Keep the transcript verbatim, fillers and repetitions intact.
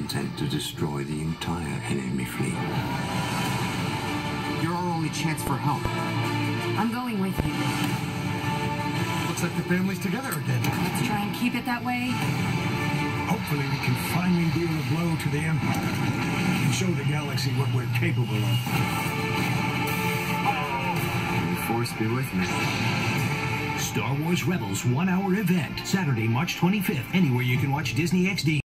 intent to destroy the entire enemy fleet. You're our only chance for help. I'm going with you. Looks like the family's together again. Let's try and keep it that way. Hopefully we can finally deal a blow to the Empire and show the galaxy what we're capable of. May the Force be with me. Star Wars Rebels one-hour event, Saturday, March twenty-fifth, anywhere you can watch Disney X D.